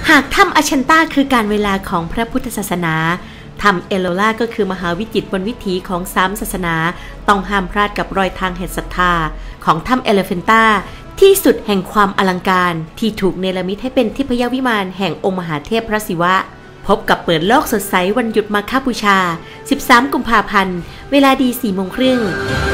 หากถ้ำอาชันตาคือการเวลาของพระพุทธศาสนาถ้ำเอโลล่าก็คือมหาวิจิตรบนวิถีของ3ศาสนาต้องห้ามพลาดกับรอยทางแห่งศรัทธาของถ้ำเอเลเฟนตาที่สุดแห่งความอลังการที่ถูกเนรมิตให้เป็นทิพยวิมานแห่งองค์มหาเทพพระศิวะพบกับเปิดโลกสดใสวันหยุดมาฆบูชา13 กุมภาพันธ์เวลาดี 4 โมงครึ่ง